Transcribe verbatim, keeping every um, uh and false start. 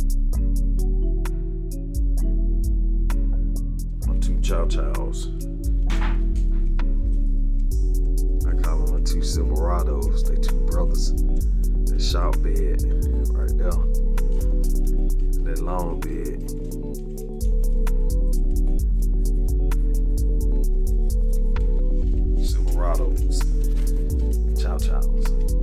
My two Chow Chows. I call them my two Silverados. They two brothers. That Shortbed right there. That long bed. Silverados. Chow Chows.